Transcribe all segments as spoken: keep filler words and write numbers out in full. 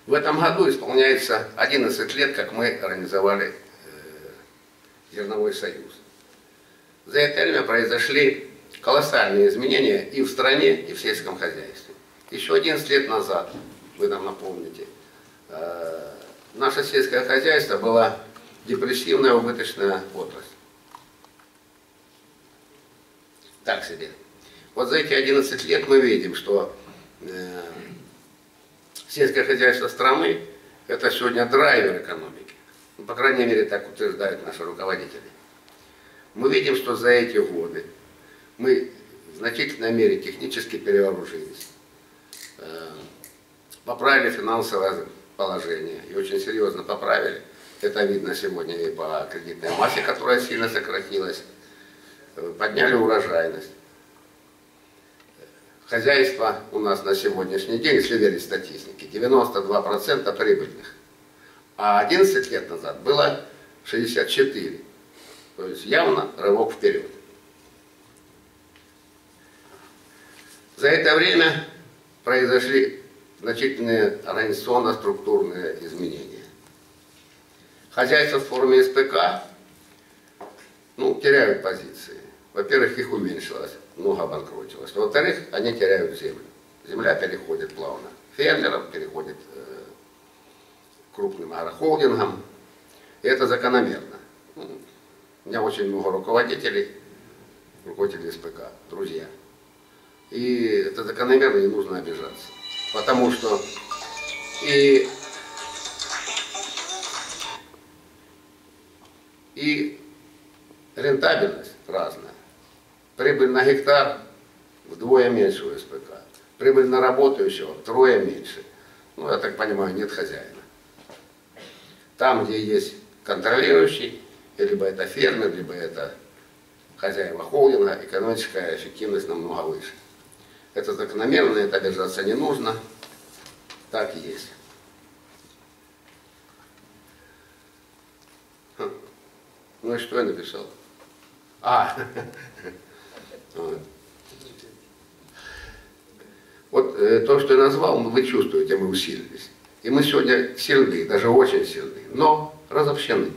В этом году исполняется одиннадцать лет, как мы организовали Зерновой союз. За это время произошли колоссальные изменения и в стране, и в сельском хозяйстве. Еще одиннадцать лет назад, вы нам напомните, наше сельское хозяйство было депрессивная убыточная отрасль. Так себе. Вот за эти одиннадцать лет мы видим, что э, сельское хозяйство страны – это сегодня драйвер экономики. Ну, по крайней мере, так утверждают наши руководители. Мы видим, что за эти годы мы в значительной мере технически перевооружились, э, поправили финансовое положение и очень серьезно поправили. Это видно сегодня и по кредитной массе, которая сильно сократилась. Подняли урожайность. Хозяйство у нас на сегодняшний день, если верить статистике, девяносто два процента прибыльных. А одиннадцать лет назад было шестьдесят четыре процента. То есть явно рывок вперед. За это время произошли значительные организационно-структурные изменения. Хозяйства в форме СПК ну, теряют позиции. Во-первых, их уменьшилось, много обанкротилось. Во-вторых, они теряют землю. Земля переходит плавно фермерам, переходит э, крупным агрохолдингам. И это закономерно. У меня очень много руководителей, руководителей СПК, друзья. И это закономерно, не нужно обижаться. Потому что и, и рентабельность разная. Прибыль на гектар вдвое меньше у СПК. Прибыль на работающего втрое меньше. Ну, я так понимаю, нет хозяина. Там, где есть контролирующий, либо это фермер, либо это хозяева холдинга, экономическая эффективность намного выше. Это закономерно, это обижаться не нужно. Так и есть. Ну и что я написал? А, вот э, то, что я назвал, вы чувствуете, мы усилились. И мы сегодня сильны, даже очень сильны, но разобщены.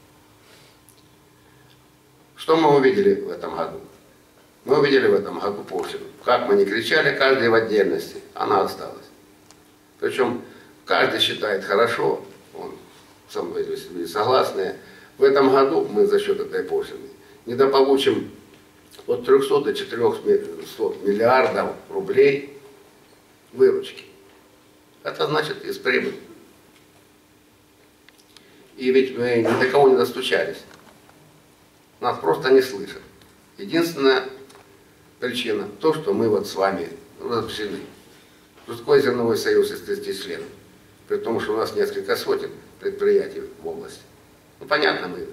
Что мы увидели в этом году? Мы увидели в этом году пошлину. Как мы не кричали, каждый в отдельности, она осталась. Причем каждый считает хорошо, он со мной согласны. В этом году мы за счет этой пошлины недополучим от трёхсот до четырёхсот миллиардов рублей выручки. Это значит из прибыли. И ведь мы ни до кого не достучались. Нас просто не слышат. Единственная причина то, что мы вот с вами разобщены. Что такое Зерновой союз из тридцати членов? При том, что у нас несколько сотен предприятий в области. Ну понятно, мы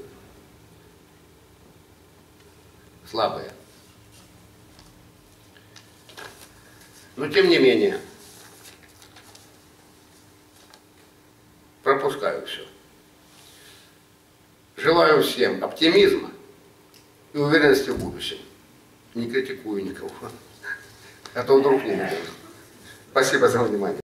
слабые. Но тем не менее, пропускаю все. Желаю всем оптимизма и уверенности в будущем. Не критикую никого, а то вдруг не видел. Спасибо за внимание.